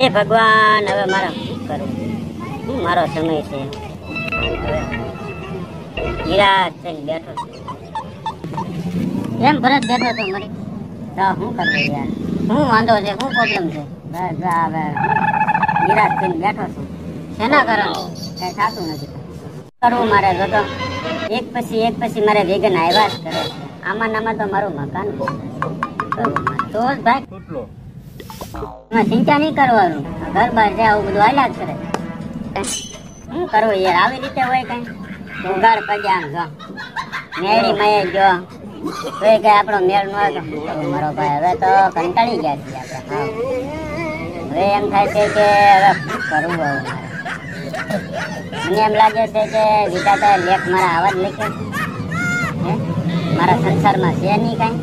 એ ભગવાન, હવે મારે શું કરવું? શું મારો સમય છે? નિરાશ થઈને બેઠો છું. કેમ ભરત બેઠો છો મરી? તો શું કરવું યાર? શું વાંધો છે? શું પ્રોબ્લેમ છે? બસ હવે નિરાશ થઈને બેઠો છું. શેના કારણે કઈ થતું નથી. કરવું મારે તો એક પછી મારે વેગન આવ્યા જ કરે છે. આમાં નામાં તો મારું મકાન તો ભાઈ ચિંતા નહીં કરવાનું. ઘર બહાર જાય આવું બધું હાલ્યા જ કરે. શું કરવું યાર? આવી રીતે હોય કઈ ઉગાડ પડ્યા આમ જો મેળી મયે ગયો તો એ કઈ આપણો મેળ ન હોય તો શું કરવું મારો ભાઈ? હવે તો કંટાળી ગયા છીએ આપણે. હવે એમ થાય છે કે હવે શું કરવું? હવે મને એમ લાગે છે કે વિધાતા લેખ મારા આવા જ લખે છે. મારા સંસારમાં છે નહીં કઈ.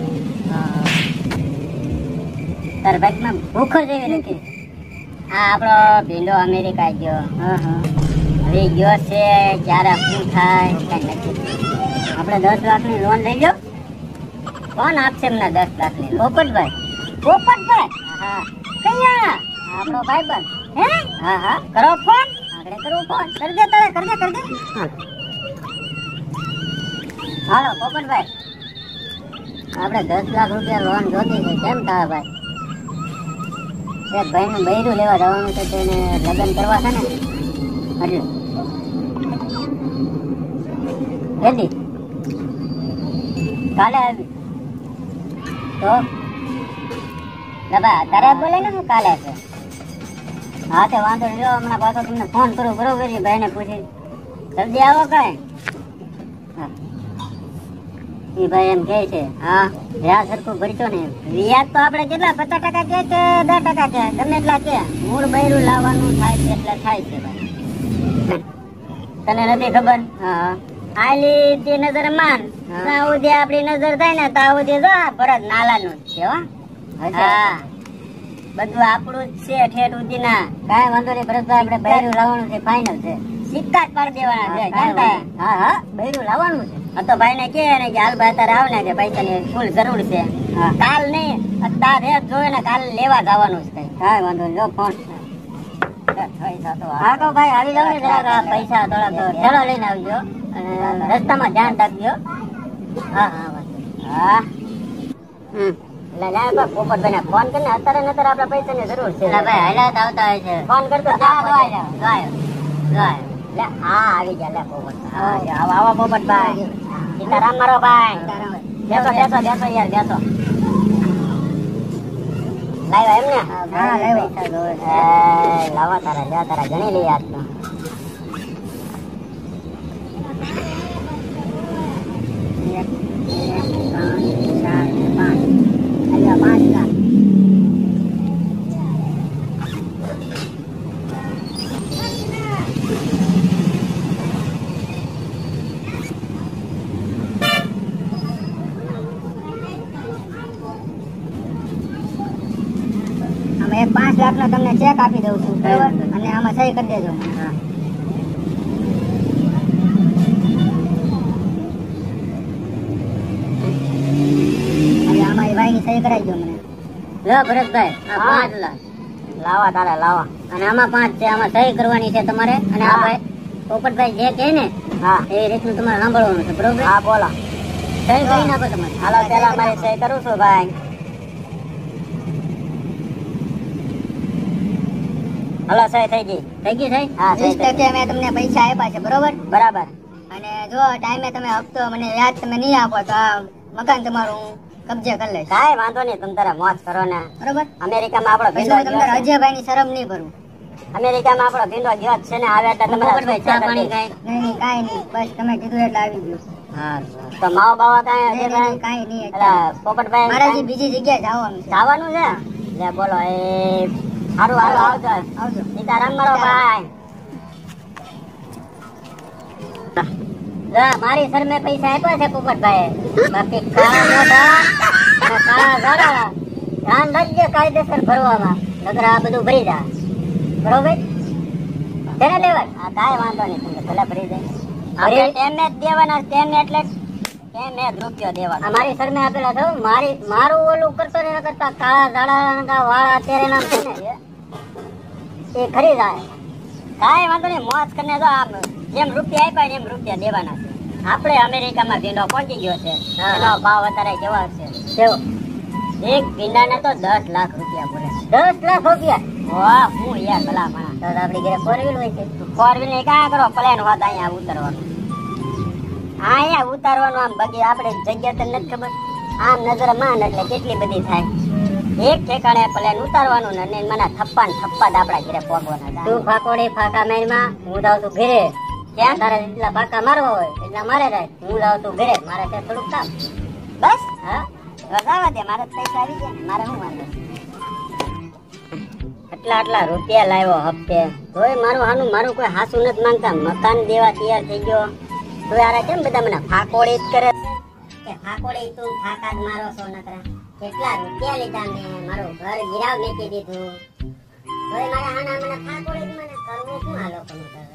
તાર બાઈકમાં ભૂખો જેવી લખી. આ આપણો ભીંડો અમેરિકા ગયો. હવે ગયો છે ક્યારે શું થાય કઈ નથી. આપણે 10 લાખની લોન લઈ લો. કોણ આપશે એમને 10 લાખની? પોપટભાઈ. પોપટભાઈ? હા. કયા? આપણો ભાઈબંધ. હે? હા હા. કરો ફોન. આગળ કરું ફોન. કરી દે તારે. કરી દે. હાલો પોપટભાઈ, આપણે 10 લાખ રૂપિયા લોન જોતી છે. કેમ થાય ભાઈ? એક ભાઈનું બૈરું લેવા જવાનું છે, તેને લગ્ન કરવા છે ને એટલે જલ્દી કાલે આવી તો દબા તારે બોલે ને કાલે છે. હા તે વાંધો નહીં. હમણાં પાછો તમને ફોન કરું બરોબર છે. ભાઈને પૂછી જલ્દી આવો કઈ. એ ભાઈ એમ કે છે હા વ્યાજ સરખું ભરશો ને. વ્યાજ તો આપણે કેટલા 50% કે 10% કે ગમે એટલા કે મૂળ બૈરું લાવવાનું થાય એટલે થાય છે ભાઈ. તને નથી ખબર? હા આલી તે નજર માન ત્યાં સુધી આપડી નજર થાય ને ત્યાં સુધી જો ભરત નાલાનું જ છે. હા બધું આપણું જ છે ઠેઠ સુધી ના. કાંઈ વાંધો નહીં ભરતભાઈ, આપણે બૈરું લાવવાનું છે. ફાઇનલ છે. સિક્કા જ પાડી દેવાના છે. હા બૈરું લાવવાનું છે. તો ભાઈ ને કે હાલ ભાઈ તારે આવ ને કે પૈસાની ફૂલ જરૂર છે. કાલ નહીં તારે જોવે ને કાલ લેવા જવાનું છે. કાંઈ વાંધો નહીં. લો ફોન. હા તો ભાઈ આવી જાવ ને જરાક પૈસા થોડા થેલો લઈને આવજો અને રસ્તામાં ધ્યાન રાખજો. હા પોપટભાઈ ને ફોન કરીને અત્યારે આપડે પૈસા ની જરૂર છે. ભાઈ હાલાત આવતા હોય છે. ફોન કરતો આવી ગયા લે પોપટ. આવો પોપટભાઈ. સીતારામ મારો ભાઈ. બેસો યાર બેસો. લાવ્યા એમ ને? હા લાવ્યા. લાવા તારા ગણી લઈ આજ તો. એક 5 લાખ નો તમને ચેક આપી દઉં છું બરાબર, અને આમાં સહી કરી દેજો. આમાં ભાઈ ની સહી કરાવી દો મને. લો ભરતભાઈ આ 5 લાખ લાવા તારે લાવા. અને આમાં 5 છે. આમાં સહી કરવાની છે તમારે. અને આ ભાઈ પોપટભાઈ જે કહે ને એ રીતનું તમારે સાંભળવાનું છે બરોબર? હા બોલો. સહી કરી નાખો તમારે. હાલો પેલા મારી સહી કરું છું ભાઈ. હલો સહી થઈ ગઈ. હા 30% મેં તમને પૈસા આપ્યા છે બરોબર? બરાબર. અને જો ટાઈમે તમે હપ્તો મને વ્યાજ તમે નહીં આપો તો આ મકાન તમારું કબજે કરી લઈશ. કાંઈ વાંધો નહીં. તમે તારા મોજ કરો ને બરોબર. અમેરિકામાં આપણો ભીંડો તમારે અજયભાઈ ની શરમ નહીં ભરું. અમેરિકામાં આપણો ભીંડો ગયો છે ને આવે એટલે તમારે ચા પાણી કાંઈ નહીં. બસ તમે કીધું એટલે આવી ગયું. હા તો માવો બાવા કાંઈ નહીં. પોપટભાઈ મારે બીજી જગ્યાએ જવાનું છે. લે બોલો એ હારું હાલો આવજો. સીતારામ મારો ભાઈ. મારી સર મેં પૈસા આપ્યા છે પોપટભાઈ. બાકી ધ્યાન રાખજે કાયદેસર ભરવામાં. નગર આ બધું ભરી જા બરોબર. તેને લેવા કાંઈ વાંધો નહીં. તમને ભલે ભરી જાય. તેમને જ દેવાના. તેમને એટલે રૂપિયો દેવાનો. મારી સર મેં આપેલા છો. મારું ઓલું કરતો ને કરતા કાળા ઝાડા વાળા અત્યારે નામ છે ને એ ખરી જાય. કાંઈ વાંધો નહીં, મોજ કરીને જો આમ જેમ રૂપિયા આપ્યા ને એમ રૂપિયા દેવાના છે. આપણે અમેરિકામાં ભીંડો પહોંચી ગયો છે, એનો ભાવ અત્યારે કેવો છે? કેવો? એક ભીંડાના તો 10 લાખ રૂપિયા બોલે. 10 લાખ રૂપિયા? વાહ, હું યાર ભલા માણા. તો આપણી ઘરે 4 વ્હીલ હોય છે. 4 વ્હીલ ને કાં કરો, પ્લેન હોત અહીંયા ઉતરવાનું. અહીંયા ઉતારવાનું આમ બગી આપણે જગ્યા તો નથી ખબર. આમ નજર માન એટલે કેટલી બધી થાય. એક ઠેકાણે પ્લેન ઉતારવાનું ને મને થપ્પા જ આપણા ઘરે પહોંચવાના. તું ફાકોડી ફાકા મારમાં, હું જાઉં છું ઘરે. ક્યાં તારે એટલા ફાકા મારવા હોય એટલા મારે રાખ. હું જાઉં છું ઘરે, મારે ત્યાં થોડુંક કામ. બસ હા, રજાવા દે, મારે પૈસા આવી ગયા, મારે શું વાંધો? આટલા રૂપિયા લાવ્યો હપ્તે, તોય મારું કોઈ હાસું નથી માંગતા. મકાન દેવા તૈયાર થઈ ગયો તો યાર કેમ બધા મને ફાકોડી જ કરે કે ફાકોડી તું ફાકા જ મારો છો નકરા. કેટલા રૂપિયા લીધા મેં, મારું ઘર ગિરાવ મેકી દીધું, તોય મારા આના મને ફાકોડી જ મને કરવું શું આ લોકોનું કરે.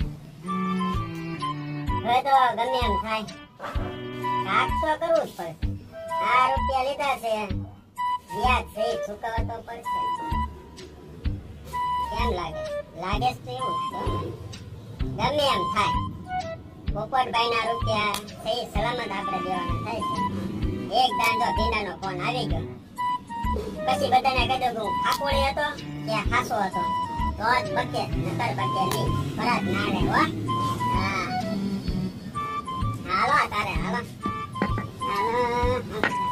હવે તો ગમે એમ થાય, કાક તો કરવું જ પડશે. આ રૂપિયા લીધા છે, વ્યાજ છે ચૂકવવા તો પડશે. કેમ લાગે છે એવું? ગમે એમ થાય, પોપટભાઈ ના રૂપિયા સહી સલામત આપણે દેવાના થાય છે. એક દાંડો ભીંડાનો ફોન આવી ગયો, પછી બધાને કહી દઉં હું ફાકોડી હતો કે ખાસો હતો તો જ બકે, નકર બકે નહીં. ભરાત ના રે હો. હા હાલો તારે હાલો.